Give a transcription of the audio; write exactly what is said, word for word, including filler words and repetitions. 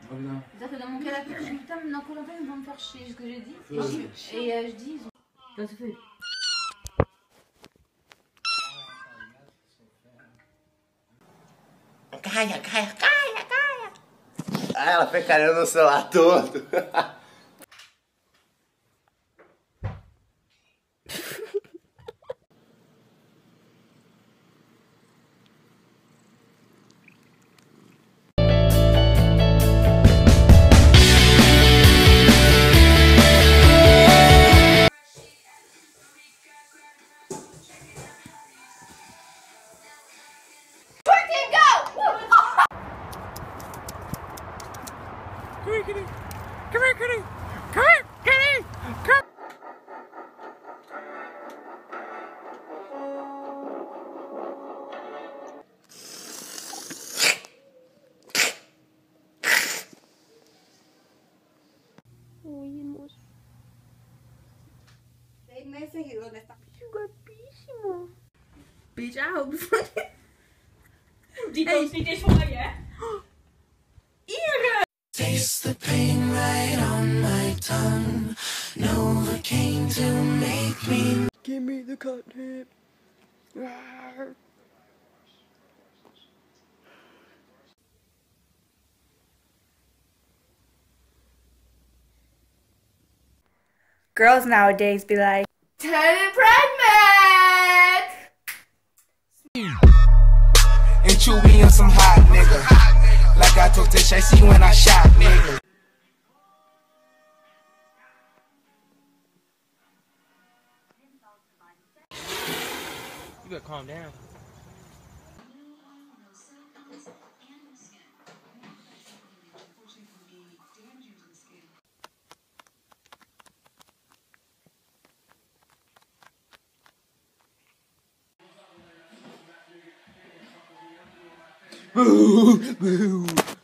C'est-à-dire que dans mon cas là, je dis putain, maintenant Corentin ils vont me faire chier, ce que j'ai dit. Et, je, et euh, je dis, ils ont... Ça se fait. Caia, caia, caia, caia. Ah, ela foi carregando no celular todo. Come here, kitty! Come here, kitty! Come here, kitty! Come! Uy, hermoso. Seis meses y ¿dónde está? Guapísimo. Bitch, I hope fucking. Hey. Taste the pain right on my tongue. Novocaine to make me. Give me the catnip. Rawr. Girls nowadays be like, Turn pregnant! And Chewy on some hot nigga. Like I took this, I see when I shot nigga. You better calm down. Boo! Boo!